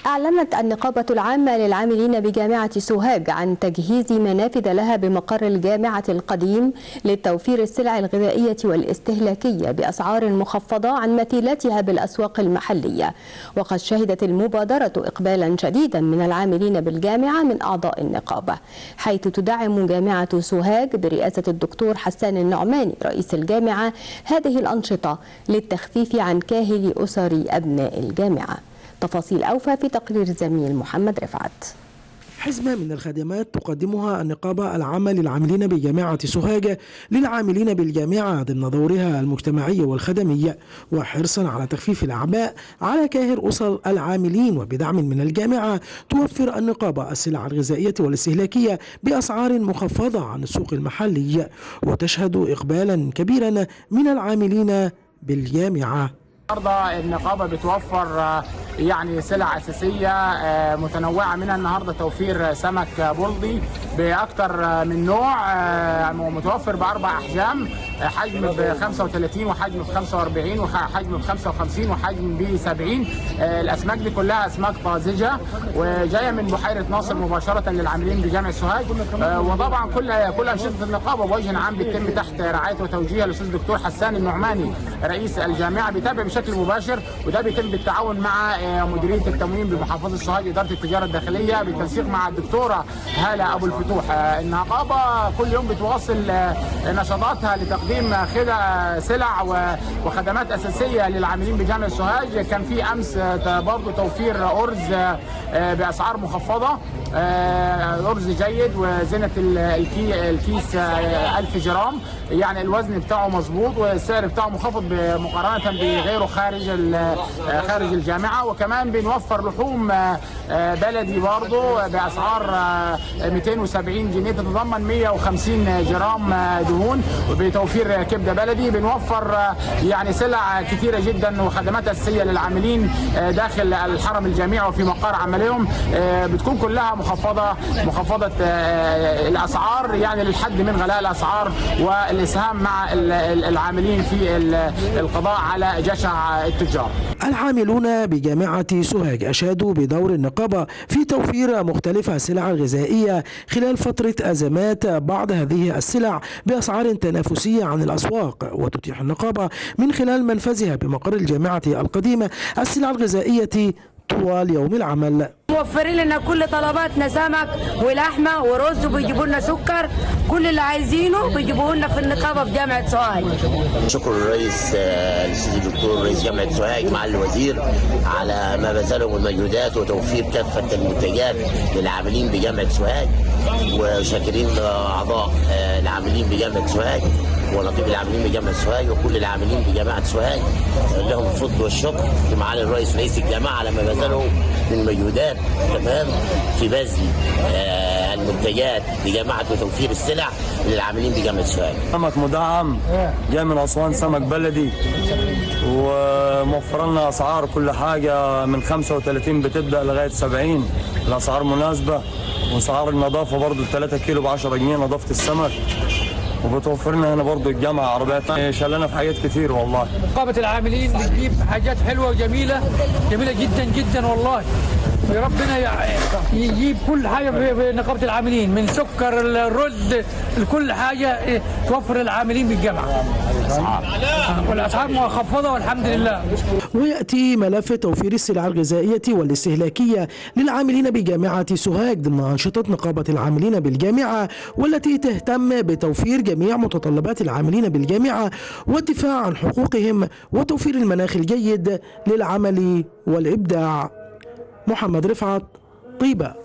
أعلنت النقابة العامة للعاملين بجامعة سوهاج عن تجهيز منافذ لها بمقر الجامعة القديم لتوفير السلع الغذائية والاستهلاكية بأسعار مخفضة عن مثيلاتها بالأسواق المحلية. وقد شهدت المبادرة إقبالا شديدا من العاملين بالجامعة من أعضاء النقابة، حيث تدعم جامعة سوهاج برئاسة الدكتور حسان النعماني رئيس الجامعة هذه الأنشطة للتخفيف عن كاهل أسر أبناء الجامعة. تفاصيل أوفى في تقرير زميل محمد رفعت. حزمة من الخدمات تقدمها النقابة العامة للعاملين بجامعة سوهاج للعاملين بالجامعة ضمن دورها المجتمعي والخدمي، وحرصا على تخفيف الأعباء على كاهل أسر العاملين. وبدعم من الجامعة توفر النقابة السلع الغذائية والاستهلاكية بأسعار مخفضة عن السوق المحلي، وتشهد إقبالا كبيرا من العاملين بالجامعة. النهارده النقابه بتوفر سلع اساسيه متنوعه، منها النهارده توفير سمك بلطي باكثر من نوع، متوفر باربع احجام، حجم ب 35 وحجم ب 45 وحجم ب 55 وحجم ب 70. الاسماك دي كلها اسماك طازجه وجايه من بحيره ناصر مباشره للعاملين بجامعه سوهاج. وطبعا كل انشطه النقابه بوجه عام بتتم تحت رعايه وتوجيه الاستاذ الدكتور حسان النعماني رئيس الجامعه، بيتابع بشكل مباشر، وده بيتم بالتعاون مع مديريه التموين بمحافظه سوهاج اداره التجاره الداخليه بالتنسيق مع الدكتوره هاله ابو الفتوح. النقابه كل يوم بتواصل نشاطاتها لتقديم سلع وخدمات اساسيه للعاملين بجامعه سوهاج. كان في امس برضه توفير ارز باسعار مخفضه، ارز جيد وزنه الكيس 1000 جرام، الوزن بتاعه مظبوط والسعر بتاعه مخفض مقارنه بغيره خارج الجامعه. وكمان بنوفر لحوم بلدي برضه باسعار 270 جنيه تتضمن 150 جرام دهون، وبتوفير كبده بلدي. بنوفر سلع كثيره جدا وخدمات اساسيه للعاملين داخل الحرم الجامعي وفي مقر عملهم، بتكون كلها مخفضه الاسعار للحد من غلاء الاسعار والاسهام مع العاملين في القضاء على جشع التجار. العاملون بجامعة سوهاج أشادوا بدور النقابة في توفير مختلف السلع الغذائية خلال فترة أزمات بعض هذه السلع بأسعار تنافسية عن الأسواق، وتتيح النقابة من خلال منفذها بمقر الجامعة القديمة السلع الغذائية طوال يوم العمل. موفرين لنا كل طلباتنا، سمك ولحمه ورز، وبيجيبوا لنا سكر، كل اللي عايزينه بيجيبوه لنا في النقابه في جامعه سوهاج. شكر الرئيس الاستاذ الدكتور رئيس جامعه سوهاج مع الوزير على ما بذلهم المجهودات وتوفير كافه المنتجات للعاملين بجامعه سوهاج، وشاكرين اعضاء العاملين بجامعه سوهاج ونقيب العاملين بجامعه سوهاج وكل العاملين بجامعه سوهاج لهم الفضل والشكر لمعالي الرئيس رئيس الجامعه على ما بذله من مجهودات تمام في بذل المنتجات لجامعه وتوفير السلع للعاملين بجامعه سوهاج. سمك مدعم جاي من اسوان، سمك بلدي، وموفر لنا اسعار كل حاجه من 35 بتبدا لغايه 70. الاسعار مناسبه، واسعار النظافه برضه 3 كيلو ب 10 جنيه نظافه السمك، وبتوفر لنا هنا برضه الجامعه عربيات شالنا في حاجات كتير. والله نقابه العاملين بتجيب حاجات حلوه وجميله جدا جدا، والله ربنا يجيب كل حاجه في نقابه العاملين، من سكر الرز لكل حاجه توفر العاملين بالجامعه، والاسعار مخفضه والحمد لله. وياتي ملف توفير السلع الغذائيه والاستهلاكيه للعاملين بجامعه سوهاج ضمن انشطه نقابه العاملين بالجامعه، والتي تهتم بتوفير جميع متطلبات العاملين بالجامعه والدفاع عن حقوقهم وتوفير المناخ الجيد للعمل والابداع. محمد رفعت، طيبة.